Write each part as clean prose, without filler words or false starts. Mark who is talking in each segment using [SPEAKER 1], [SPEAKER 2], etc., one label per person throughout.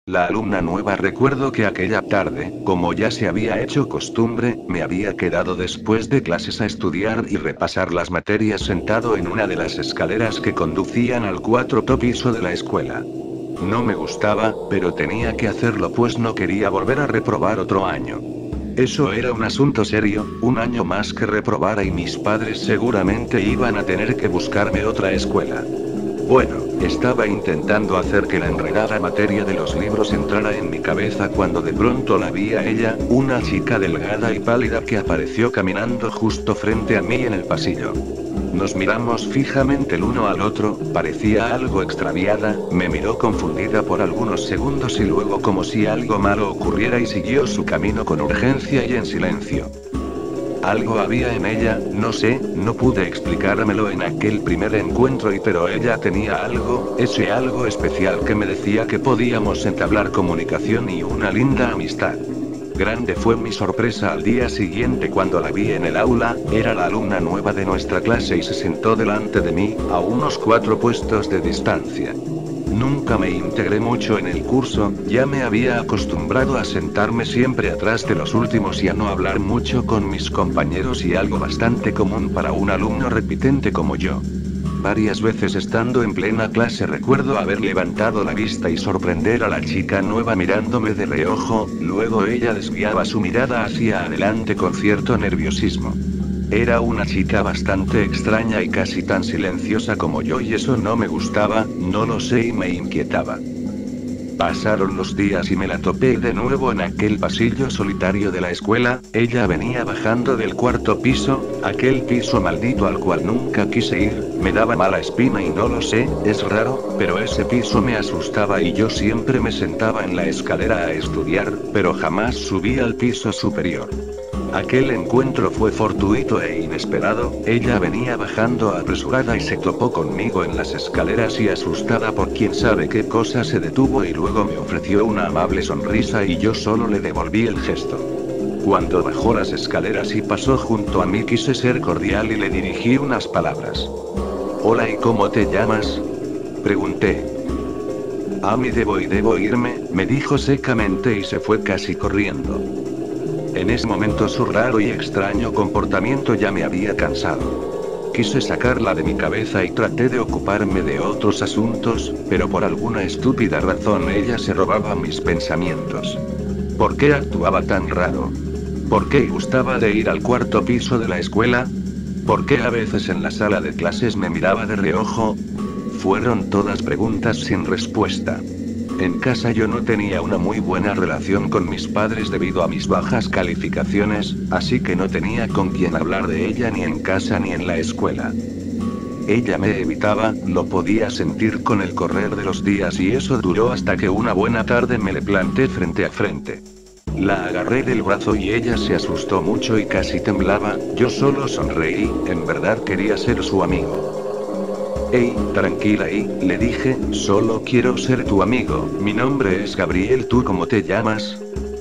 [SPEAKER 1] La alumna nueva. Recuerdo que aquella tarde, como ya se había hecho costumbre, me había quedado después de clases a estudiar y repasar las materias sentado en una de las escaleras que conducían al cuarto piso de la escuela. No me gustaba, pero tenía que hacerlo pues no quería volver a reprobar otro año. Eso era un asunto serio, un año más que reprobara y mis padres seguramente iban a tener que buscarme otra escuela. Bueno, estaba intentando hacer que la enredada materia de los libros entrara en mi cabeza cuando de pronto la vi a ella, una chica delgada y pálida que apareció caminando justo frente a mí en el pasillo. Nos miramos fijamente el uno al otro, parecía algo extraviada, me miró confundida por algunos segundos y luego como si algo malo ocurriera y siguió su camino con urgencia y en silencio. Algo había en ella, no sé, no pude explicármelo en aquel primer encuentro pero ella tenía algo, ese algo especial que me decía que podíamos entablar comunicación y una linda amistad. Grande fue mi sorpresa al día siguiente cuando la vi en el aula, era la alumna nueva de nuestra clase y se sentó delante de mí, a unos 4 puestos de distancia. Nunca me integré mucho en el curso, ya me había acostumbrado a sentarme siempre atrás de los últimos y a no hablar mucho con mis compañeros y algo bastante común para un alumno repitente como yo. Varias veces estando en plena clase recuerdo haber levantado la vista y sorprender a la chica nueva mirándome de reojo, luego ella desviaba su mirada hacia adelante con cierto nerviosismo. Era una chica bastante extraña y casi tan silenciosa como yo y eso no me gustaba, no lo sé y me inquietaba. Pasaron los días y me la topé de nuevo en aquel pasillo solitario de la escuela, ella venía bajando del 4.º piso, aquel piso maldito al cual nunca quise ir, me daba mala espina y no lo sé, es raro, pero ese piso me asustaba y yo siempre me sentaba en la escalera a estudiar, pero jamás subí al piso superior. Aquel encuentro fue fortuito e inesperado, ella venía bajando apresurada y se topó conmigo en las escaleras y asustada por quién sabe qué cosa se detuvo y luego me ofreció una amable sonrisa y yo solo le devolví el gesto. Cuando bajó las escaleras y pasó junto a mí quise ser cordial y le dirigí unas palabras. Hola, ¿y cómo te llamas? Pregunté. A mí debo irme, me dijo secamente y se fue casi corriendo. En ese momento su raro y extraño comportamiento ya me había cansado. Quise sacarla de mi cabeza y traté de ocuparme de otros asuntos, pero por alguna estúpida razón ella se robaba mis pensamientos. ¿Por qué actuaba tan raro? ¿Por qué gustaba de ir al 4.º piso de la escuela? ¿Por qué a veces en la sala de clases me miraba de reojo? Fueron todas preguntas sin respuesta. En casa yo no tenía una muy buena relación con mis padres debido a mis bajas calificaciones, así que no tenía con quién hablar de ella ni en casa ni en la escuela. Ella me evitaba, lo podía sentir con el correr de los días y eso duró hasta que una buena tarde me le planté frente a frente. La agarré del brazo y ella se asustó mucho y casi temblaba, yo solo sonreí, en verdad quería ser su amigo. Hey, tranquila le dije, solo quiero ser tu amigo, mi nombre es Gabriel, ¿tú cómo te llamas?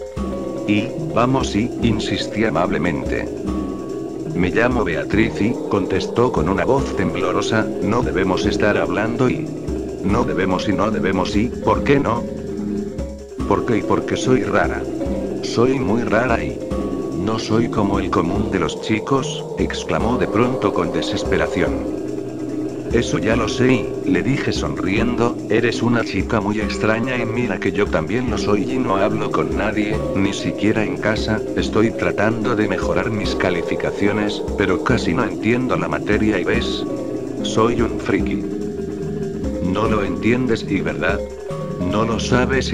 [SPEAKER 1] Vamos insistí amablemente. Me llamo Beatriz contestó con una voz temblorosa, no debemos estar hablando no debemos ¿por qué no? ¿Por qué? Porque soy rara. Soy muy rara no soy como el común de los chicos, exclamó de pronto con desesperación. Eso ya lo sé le dije sonriendo, eres una chica muy extraña y mira que yo también lo soy y no hablo con nadie, ni siquiera en casa, estoy tratando de mejorar mis calificaciones, pero casi no entiendo la materia y ves. Soy un friki. No lo entiendes ¿verdad? No lo sabes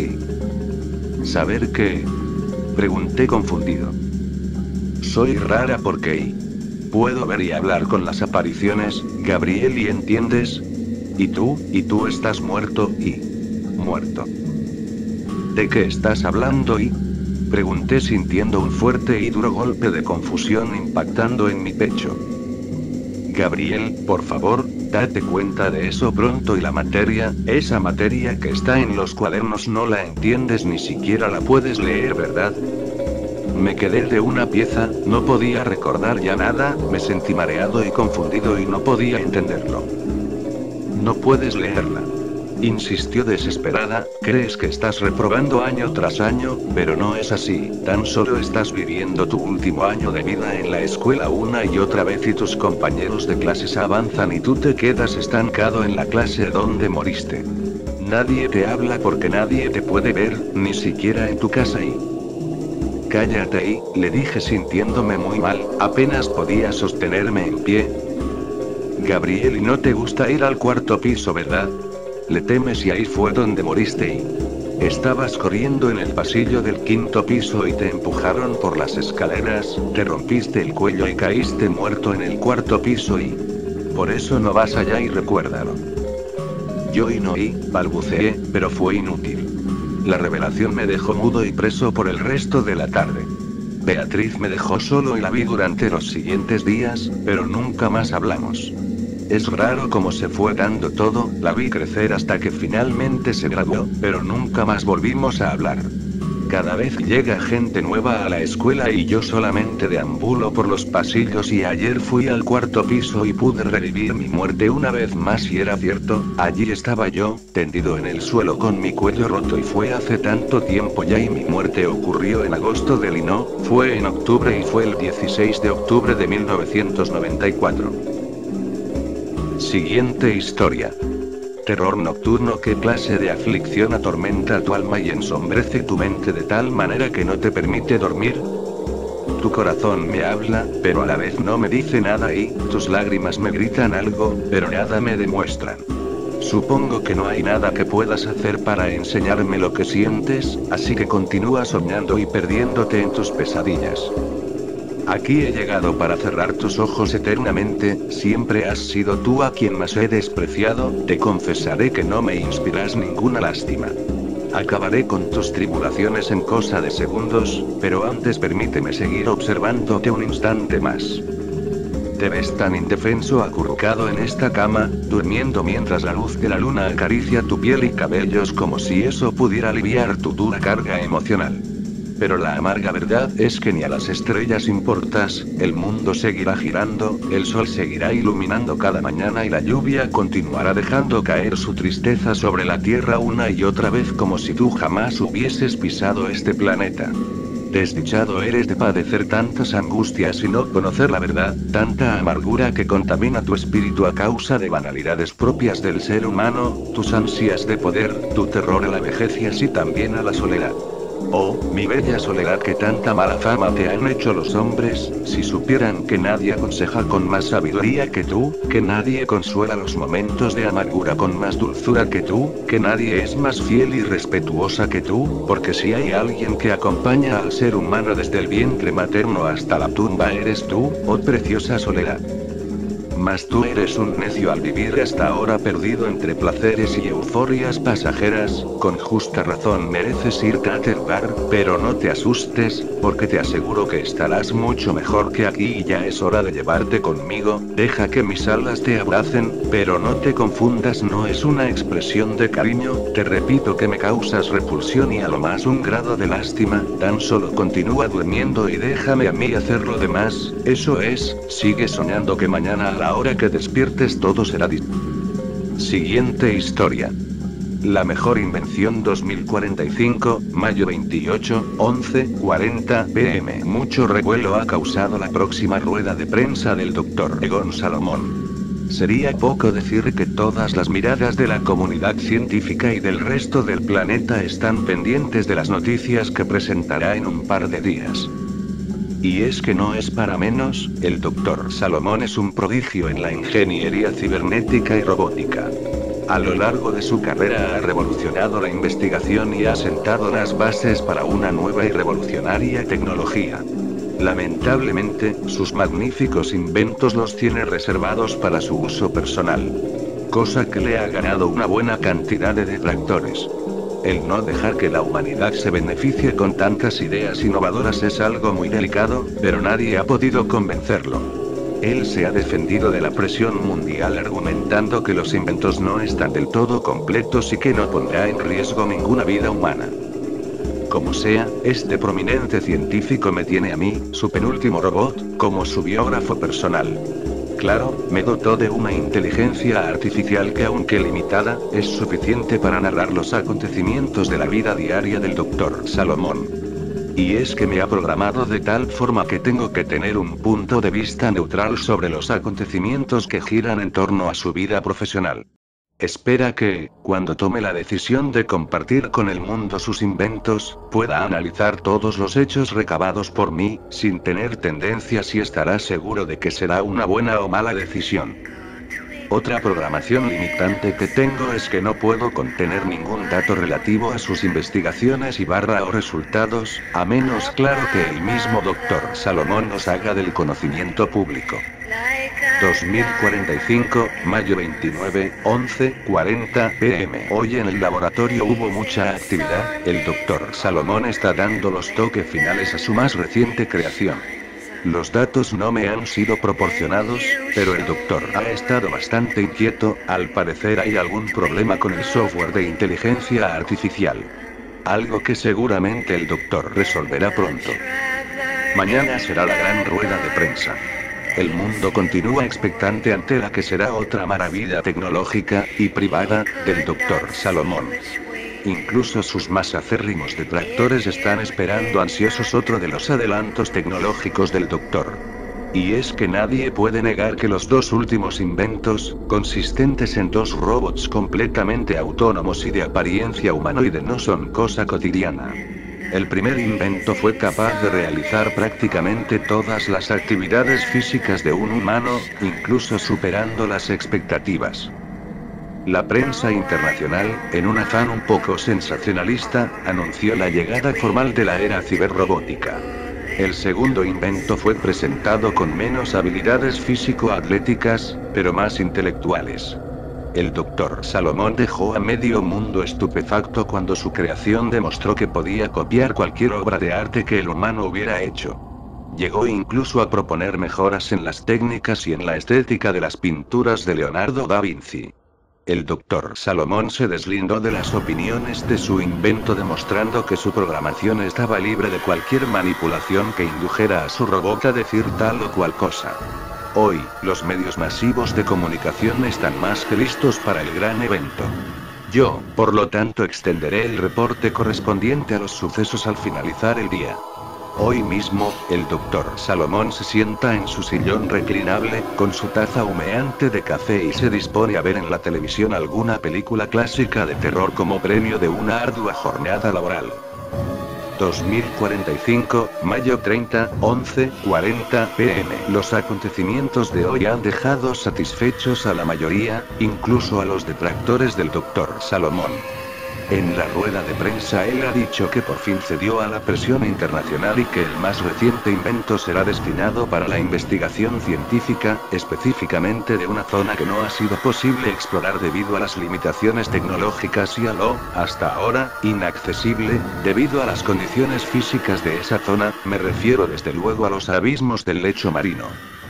[SPEAKER 1] ¿Saber qué? Pregunté confundido. Soy rara porque puedo ver y hablar con las apariciones, Gabriel ¿entiendes? ¿Y tú estás muerto muerto? ¿De qué estás hablando Pregunté sintiendo un fuerte y duro golpe de confusión impactando en mi pecho. Gabriel, por favor, date cuenta de eso pronto y la materia, esa materia que está en los cuadernos no la entiendes ni siquiera la puedes leer, ¿verdad? Me quedé de una pieza, no podía recordar ya nada, me sentí mareado y confundido y no podía entenderlo. No puedes leerla. Insistió desesperada, crees que estás reprobando año tras año, pero no es así, tan solo estás viviendo tu último año de vida en la escuela una y otra vez y tus compañeros de clases avanzan y tú te quedas estancado en la clase donde moriste. Nadie te habla porque nadie te puede ver, ni siquiera en tu casa y... Cállate ahí, le dije sintiéndome muy mal, apenas podía sostenerme en pie. Gabriel, y no te gusta ir al cuarto piso, ¿verdad? Le temes y ahí fue donde moriste y... Estabas corriendo en el pasillo del quinto piso y te empujaron por las escaleras, te rompiste el cuello y caíste muerto en el cuarto piso y... Por eso no vas allá y recuérdalo. Yo oí, balbuceé, pero fue inútil. La revelación me dejó mudo y preso por el resto de la tarde. Beatriz me dejó solo y la vi durante los siguientes días, pero nunca más hablamos. Es raro cómo se fue dando todo, la vi crecer hasta que finalmente se graduó, pero nunca más volvimos a hablar. Cada vez llega gente nueva a la escuela y yo solamente deambulo por los pasillos y ayer fui al cuarto piso y pude revivir mi muerte una vez más y era cierto, allí estaba yo, tendido en el suelo con mi cuello roto y fue hace tanto tiempo ya y mi muerte ocurrió en agosto del y no, fue en octubre y fue el 16 de octubre de 1994. Siguiente historia. Terror nocturno. ¿Qué clase de aflicción atormenta tu alma y ensombrece tu mente de tal manera que no te permite dormir? Tu corazón me habla, pero a la vez no me dice nada y tus lágrimas me gritan algo, pero nada me demuestran. Supongo que no hay nada que puedas hacer para enseñarme lo que sientes, así que continúa soñando y perdiéndote en tus pesadillas. Aquí he llegado para cerrar tus ojos eternamente, siempre has sido tú a quien más he despreciado, te confesaré que no me inspiras ninguna lástima. Acabaré con tus tribulaciones en cosa de segundos, pero antes permíteme seguir observándote un instante más. Te ves tan indefenso acurrucado en esta cama, durmiendo mientras la luz de la luna acaricia tu piel y cabellos como si eso pudiera aliviar tu dura carga emocional. Pero la amarga verdad es que ni a las estrellas importas, el mundo seguirá girando, el sol seguirá iluminando cada mañana y la lluvia continuará dejando caer su tristeza sobre la tierra una y otra vez como si tú jamás hubieses pisado este planeta. Desdichado eres de padecer tantas angustias y no conocer la verdad, tanta amargura que contamina tu espíritu a causa de banalidades propias del ser humano, tus ansias de poder, tu terror a la vejez y así también a la soledad. Oh, mi bella soledad, que tanta mala fama te han hecho los hombres, si supieran que nadie aconseja con más sabiduría que tú, que nadie consuela los momentos de amargura con más dulzura que tú, que nadie es más fiel y respetuosa que tú, porque si hay alguien que acompaña al ser humano desde el vientre materno hasta la tumba eres tú, oh preciosa soledad. Mas tú eres un necio al vivir hasta ahora perdido entre placeres y euforias pasajeras, con justa razón mereces irte a aterrar, pero no te asustes, porque te aseguro que estarás mucho mejor que aquí y ya es hora de llevarte conmigo, deja que mis alas te abracen, pero no te confundas, no es una expresión de cariño, te repito que me causas repulsión y a lo más un grado de lástima, tan solo continúa durmiendo y déjame a mí hacer lo demás, eso es, sigue soñando que mañana a la hora que despiertes todo será Siguiente historia. La mejor invención 2045, mayo 28, 11:40 pm. Mucho revuelo ha causado la próxima rueda de prensa del Dr. Egon Salomón. Sería poco decir que todas las miradas de la comunidad científica y del resto del planeta están pendientes de las noticias que presentará en un par de días. Y es que no es para menos, el Dr. Salomón es un prodigio en la ingeniería cibernética y robótica. A lo largo de su carrera ha revolucionado la investigación y ha sentado las bases para una nueva y revolucionaria tecnología. Lamentablemente, sus magníficos inventos los tiene reservados para su uso personal. Cosa que le ha ganado una buena cantidad de detractores. El no dejar que la humanidad se beneficie con tantas ideas innovadoras es algo muy delicado, pero nadie ha podido convencerlo. Él se ha defendido de la presión mundial argumentando que los inventos no están del todo completos y que no pondrá en riesgo ninguna vida humana. Como sea, este prominente científico me tiene a mí, su penúltimo robot, como su biógrafo personal. Claro, me dotó de una inteligencia artificial que, aunque limitada, es suficiente para narrar los acontecimientos de la vida diaria del Dr. Salomón. Y es que me ha programado de tal forma que tengo que tener un punto de vista neutral sobre los acontecimientos que giran en torno a su vida profesional. Espera que, cuando tome la decisión de compartir con el mundo sus inventos, pueda analizar todos los hechos recabados por mí, sin tener tendencias, y estará seguro de que será una buena o mala decisión. Otra programación limitante que tengo es que no puedo contener ningún dato relativo a sus investigaciones o resultados, a menos claro que el mismo Dr. Salomón nos haga del conocimiento público. 2045, mayo 29, 11:40 p.m. Hoy en el laboratorio hubo mucha actividad. El Dr. Salomón está dando los toques finales a su más reciente creación. Los datos no me han sido proporcionados, pero el doctor ha estado bastante inquieto. Al parecer hay algún problema con el software de inteligencia artificial. Algo que seguramente el doctor resolverá pronto. Mañana será la gran rueda de prensa. El mundo continúa expectante ante la que será otra maravilla tecnológica y privada del Dr. Salomón. Incluso sus más acérrimos detractores están esperando ansiosos otro de los adelantos tecnológicos del Doctor. Y es que nadie puede negar que los dos últimos inventos, consistentes en dos robots completamente autónomos y de apariencia humanoide, no son cosa cotidiana. El primer invento fue capaz de realizar prácticamente todas las actividades físicas de un humano, incluso superando las expectativas. La prensa internacional, en un afán un poco sensacionalista, anunció la llegada formal de la era ciberrobótica. El segundo invento fue presentado con menos habilidades físico-atléticas, pero más intelectuales. El Dr. Salomón dejó a medio mundo estupefacto cuando su creación demostró que podía copiar cualquier obra de arte que el humano hubiera hecho. Llegó incluso a proponer mejoras en las técnicas y en la estética de las pinturas de Leonardo da Vinci. El Dr. Salomón se deslindó de las opiniones de su invento, demostrando que su programación estaba libre de cualquier manipulación que indujera a su robot a decir tal o cual cosa. Hoy, los medios masivos de comunicación están más que listos para el gran evento. Yo, por lo tanto, extenderé el reporte correspondiente a los sucesos al finalizar el día. Hoy mismo, el Dr. Salomón se sienta en su sillón reclinable, con su taza humeante de café, y se dispone a ver en la televisión alguna película clásica de terror como premio de una ardua jornada laboral. 2045, mayo 30, 11:40 p.m. Los acontecimientos de hoy han dejado satisfechos a la mayoría, incluso a los detractores del Dr. Salomón. En la rueda de prensa él ha dicho que por fin cedió a la presión internacional y que el más reciente invento será destinado para la investigación científica, específicamente de una zona que no ha sido posible explorar debido a las limitaciones tecnológicas y a lo, hasta ahora, inaccesible, debido a las condiciones físicas de esa zona. Me refiero desde luego a los abismos del lecho marino.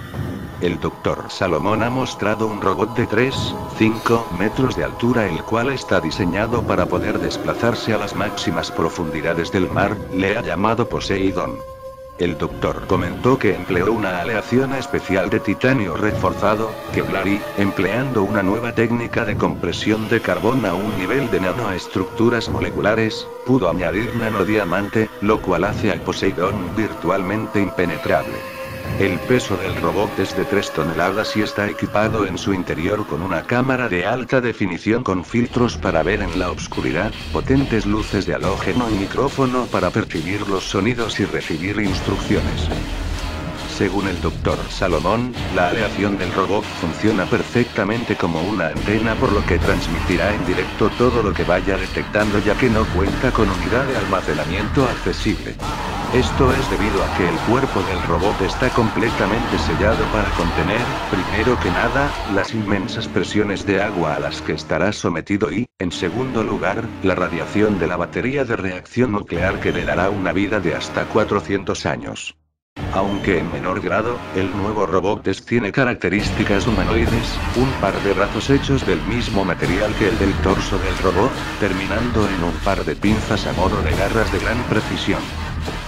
[SPEAKER 1] El Dr. Salomón ha mostrado un robot de 3,5 metros de altura, el cual está diseñado para poder desplazarse a las máximas profundidades del mar. Le ha llamado Poseidón. El doctor comentó que empleó una aleación especial de titanio reforzado, Kevlar, y, empleando una nueva técnica de compresión de carbón a un nivel de nanoestructuras moleculares, pudo añadir nanodiamante, lo cual hace al Poseidón virtualmente impenetrable. El peso del robot es de 3 toneladas y está equipado en su interior con una cámara de alta definición con filtros para ver en la oscuridad, potentes luces de halógeno y micrófono para percibir los sonidos y recibir instrucciones. Según el Dr. Salomón, la aleación del robot funciona perfectamente como una antena, por lo que transmitirá en directo todo lo que vaya detectando, ya que no cuenta con unidad de almacenamiento accesible. Esto es debido a que el cuerpo del robot está completamente sellado para contener, primero que nada, las inmensas presiones de agua a las que estará sometido y, en segundo lugar, la radiación de la batería de reacción nuclear, que le dará una vida de hasta 400 años. Aunque en menor grado, el nuevo robot tiene características humanoides, un par de brazos hechos del mismo material que el del torso del robot, terminando en un par de pinzas a modo de garras de gran precisión.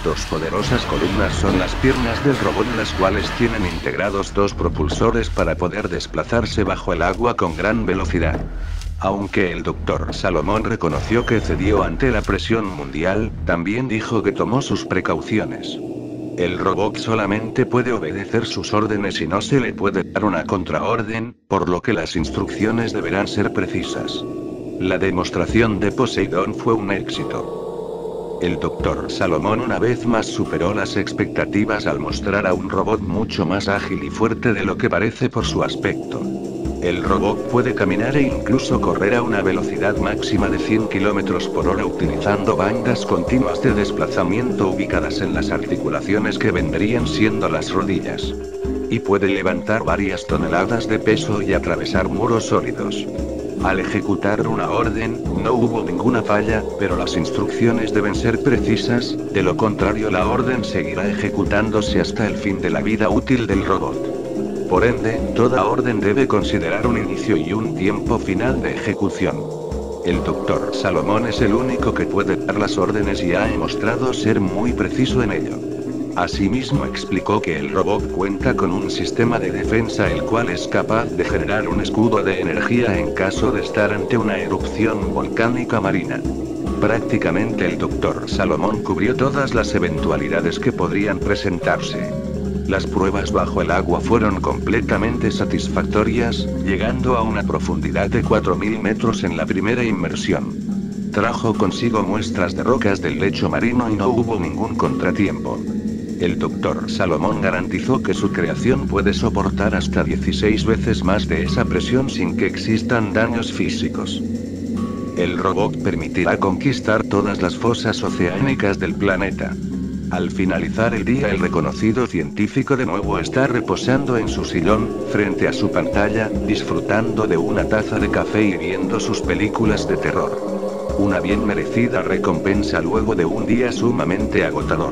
[SPEAKER 1] Dos poderosas columnas son las piernas del robot, las cuales tienen integrados dos propulsores para poder desplazarse bajo el agua con gran velocidad. Aunque el Dr. Salomón reconoció que cedió ante la presión mundial, también dijo que tomó sus precauciones. El robot solamente puede obedecer sus órdenes y no se le puede dar una contraorden, por lo que las instrucciones deberán ser precisas. La demostración de Poseidón fue un éxito. El Dr. Salomón una vez más superó las expectativas al mostrar a un robot mucho más ágil y fuerte de lo que parece por su aspecto. El robot puede caminar e incluso correr a una velocidad máxima de 100 km por hora utilizando bandas continuas de desplazamiento ubicadas en las articulaciones que vendrían siendo las rodillas. Y puede levantar varias toneladas de peso y atravesar muros sólidos. Al ejecutar una orden, no hubo ninguna falla, pero las instrucciones deben ser precisas, de lo contrario la orden seguirá ejecutándose hasta el fin de la vida útil del robot. Por ende, toda orden debe considerar un inicio y un tiempo final de ejecución. El Dr. Salomón es el único que puede dar las órdenes y ha demostrado ser muy preciso en ello. Asimismo explicó que el robot cuenta con un sistema de defensa el cual es capaz de generar un escudo de energía en caso de estar ante una erupción volcánica marina. Prácticamente el Dr. Salomón cubrió todas las eventualidades que podrían presentarse. Las pruebas bajo el agua fueron completamente satisfactorias, llegando a una profundidad de 4000 metros en la primera inmersión. Trajo consigo muestras de rocas del lecho marino y no hubo ningún contratiempo. El Dr. Salomón garantizó que su creación puede soportar hasta 16 veces más de esa presión sin que existan daños físicos. El robot permitirá conquistar todas las fosas oceánicas del planeta. Al finalizar el día, el reconocido científico de nuevo está reposando en su sillón, frente a su pantalla, disfrutando de una taza de café y viendo sus películas de terror. Una bien merecida recompensa luego de un día sumamente agotador.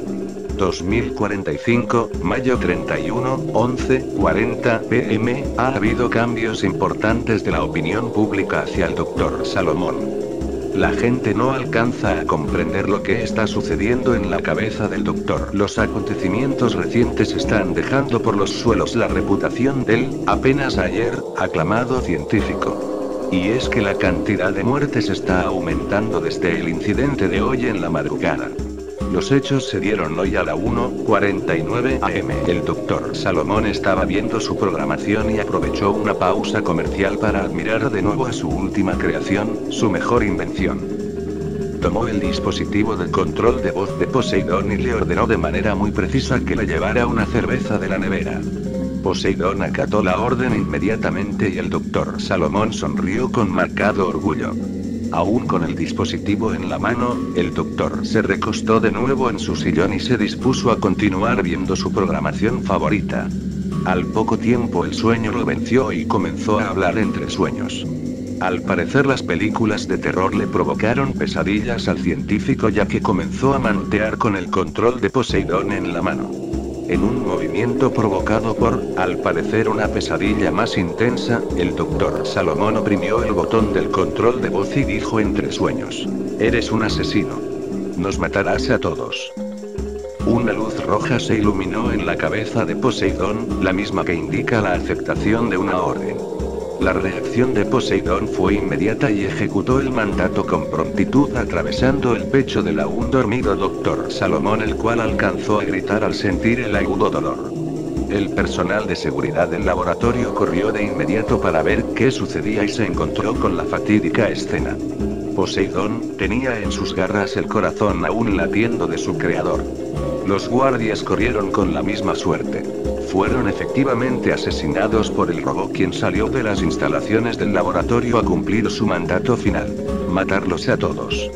[SPEAKER 1] 2045, mayo 31, 11:40 p.m. Ha habido cambios importantes de la opinión pública hacia el Dr. Salomón. La gente no alcanza a comprender lo que está sucediendo en la cabeza del doctor. Los acontecimientos recientes están dejando por los suelos la reputación del, apenas ayer, aclamado científico. Y es que la cantidad de muertes está aumentando desde el incidente de hoy en la madrugada. Los hechos se dieron hoy a la 1:49 am. El Dr. Salomón estaba viendo su programación y aprovechó una pausa comercial para admirar de nuevo a su última creación, su mejor invención. Tomó el dispositivo de control de voz de Poseidón y le ordenó de manera muy precisa que le llevara una cerveza de la nevera. Poseidón acató la orden inmediatamente y el Dr. Salomón sonrió con marcado orgullo. Aún con el dispositivo en la mano, el doctor se recostó de nuevo en su sillón y se dispuso a continuar viendo su programación favorita. Al poco tiempo el sueño lo venció y comenzó a hablar entre sueños. Al parecer las películas de terror le provocaron pesadillas al científico, ya que comenzó a mantear con el control de Poseidón en la mano. En un movimiento provocado por, al parecer, una pesadilla más intensa, el Dr. Salomón oprimió el botón del control de voz y dijo entre sueños: «Eres un asesino. Nos matarás a todos». Una luz roja se iluminó en la cabeza de Poseidón, la misma que indica la aceptación de una orden. La reacción de Poseidón fue inmediata y ejecutó el mandato con prontitud, atravesando el pecho del aún dormido Dr. Salomón, el cual alcanzó a gritar al sentir el agudo dolor. El personal de seguridad del laboratorio corrió de inmediato para ver qué sucedía y se encontró con la fatídica escena. Poseidón tenía en sus garras el corazón aún latiendo de su creador. Los guardias corrieron con la misma suerte. Fueron efectivamente asesinados por el robot, quien salió de las instalaciones del laboratorio a cumplir su mandato final: matarlos a todos.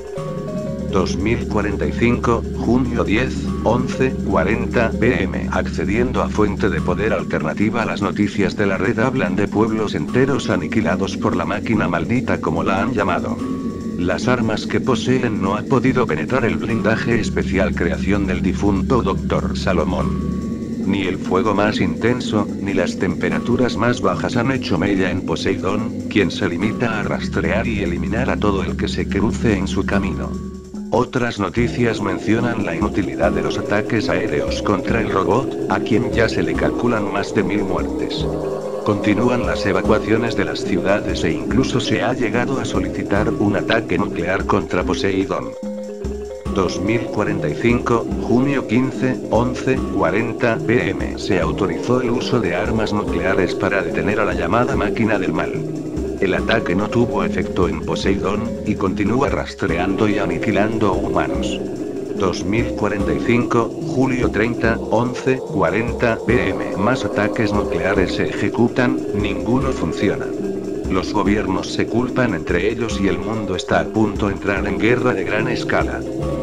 [SPEAKER 1] 2045, junio 10, 11:40 p.m. Accediendo a fuente de poder alternativa a las noticias de la red, hablan de pueblos enteros aniquilados por la máquina maldita, como la han llamado. Las armas que poseen no han podido penetrar el blindaje especial creación del difunto Dr. Salomón. Ni el fuego más intenso, ni las temperaturas más bajas han hecho mella en Poseidón, quien se limita a rastrear y eliminar a todo el que se cruce en su camino. Otras noticias mencionan la inutilidad de los ataques aéreos contra el robot, a quien ya se le calculan más de 1000 muertes. Continúan las evacuaciones de las ciudades e incluso se ha llegado a solicitar un ataque nuclear contra Poseidón. 2045, junio 15, 11:40 pm. Se autorizó el uso de armas nucleares para detener a la llamada máquina del mal. El ataque no tuvo efecto en Poseidón, y continúa rastreando y aniquilando humanos. 2045, julio 30, 11:40 pm. Más ataques nucleares se ejecutan, ninguno funciona. Los gobiernos se culpan entre ellos y el mundo está a punto de entrar en guerra de gran escala.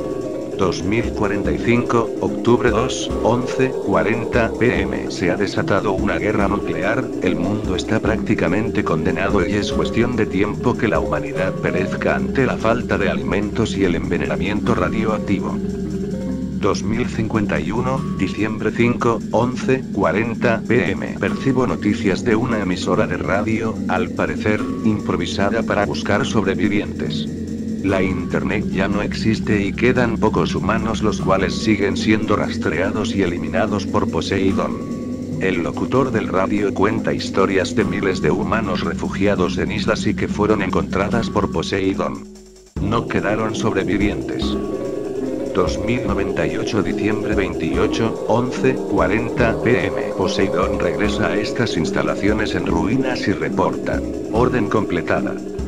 [SPEAKER 1] 2045, octubre 2, 11:40 pm. Se ha desatado una guerra nuclear, el mundo está prácticamente condenado y es cuestión de tiempo que la humanidad perezca ante la falta de alimentos y el envenenamiento radioactivo. 2051, diciembre 5, 11:40 pm. Percibo noticias de una emisora de radio, al parecer, improvisada para buscar sobrevivientes. La internet ya no existe y quedan pocos humanos los cuales siguen siendo rastreados y eliminados por Poseidón. El locutor del radio cuenta historias de miles de humanos refugiados en islas y que fueron encontradas por Poseidón. No quedaron sobrevivientes. 2098, diciembre 28, 11:40 pm. Poseidón regresa a estas instalaciones en ruinas y reporta: orden completada.